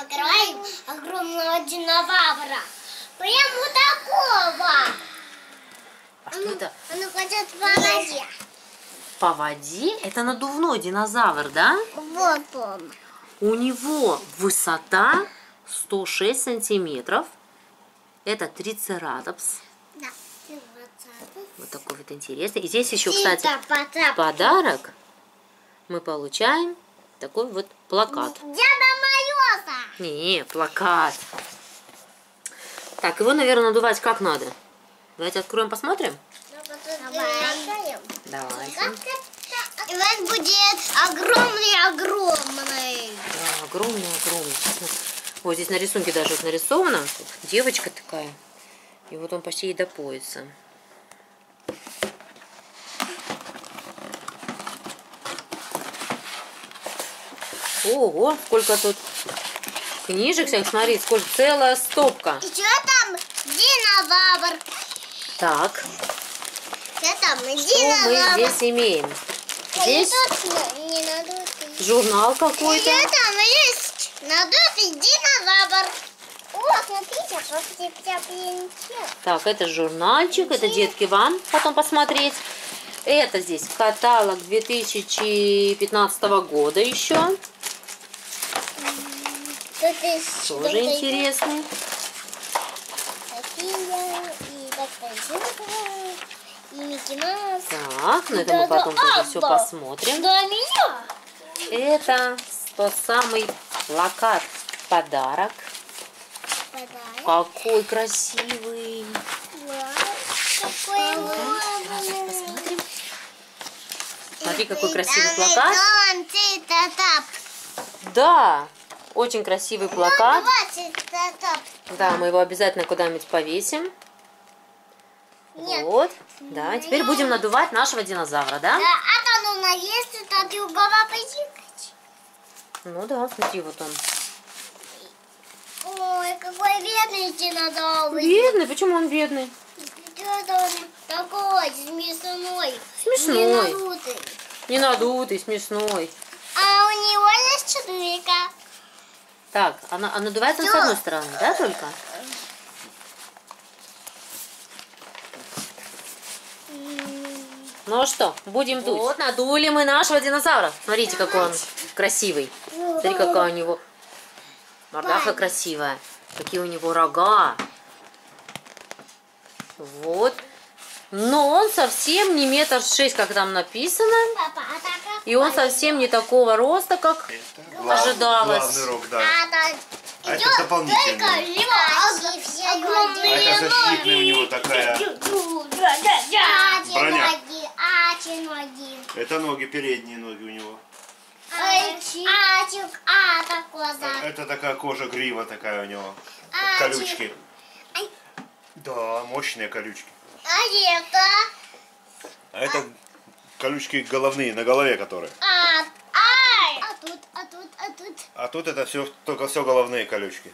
открываем огромного динозавра. Прям вот такого. А что это? Он ходит по воде. По воде? Это надувной динозавр, да? Вот он. У него высота 106 сантиметров. Это трицератопс. Да. Вот такой вот интересный. И здесь еще, кстати, в подарок мы получаем такой вот плакат. Деда Мороза. Не, плакат. Так, его, наверное, надувать как надо? Давайте откроем, посмотрим. Давайте. И он будет огромный. Да, огромный. Вот здесь на рисунке даже вот нарисовано. Девочка такая. И вот он почти и до пояса. Ого, сколько тут книжек всяких, смотри, сколько, целая стопка. И что там? Динозавр. Так, Что там? что мы Динозавр. здесь имеем? Здесь Не надо. журнал И какой-то. там есть надутый динозавр. О, смотрите, что тебя принесет. Так, это журнальчик, это, детки, вам потом посмотреть. Это здесь каталог 2015 года еще. Тоже интересный. И Микки Маус. Так, ну это мы потом тоже все посмотрим. Да, меня. Это тот самый плакат подарок. Какой красивый. Какой Посмотрим. Смотри, какой красивый плакат. Да, очень красивый плакат. Да, мы его обязательно куда-нибудь повесим. Нет. Вот. Да, теперь будем надувать нашего динозавра, да? Да, а то нужно есть, это другого поиграть. Ну да, смотри, вот он. Ой, какой бедный динозавр. Бедный? Почему он бедный? Что-то он такой смешной. Смешной. Не надутый. Не надутый, смешной. А у него есть четырка. Так, а надувается он с одной стороны, да, только? Ну что, будем дуть. Вот, надули мы нашего динозавра. Смотрите, какой он красивый. Смотри, какая у него мордаха красивая. Какие у него рога. Вот. Но он совсем не 1,6 м, как там написано. И он совсем не такого роста, как ожидалось. Главный рог, да. А это дополнительный. Это защитный у него такая броня. Это ноги, передние ноги у него. Это такая кожа, грива такая у него. Колючки. Да, мощные колючки. А это колючки головные, на голове которые. А тут это только все головные колючки.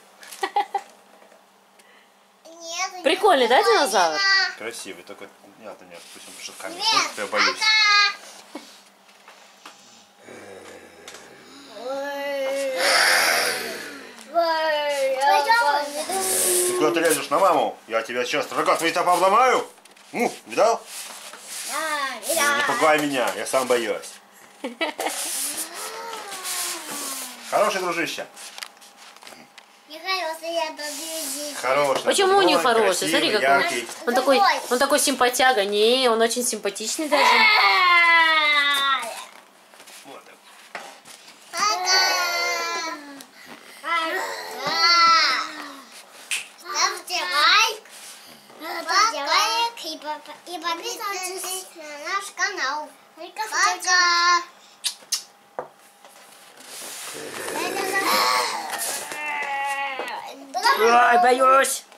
Прикольный, да, динозавр? Красивый, только нет, пусть он что камень смотрит, я боюсь. Ты куда ты лезешь на маму? Я тебя сейчас рога твои-то обломаю. Видал? Не пугай меня, я сам боюсь. Хороший дружище. Хороший. Почему у него хороший? Красивый, Смотри, какой он такой симпатяга. Не, он очень симпатичный даже. Вот так. Ставьте лайк, и подписывайтесь на наш канал. Пока! Ой, боюсь.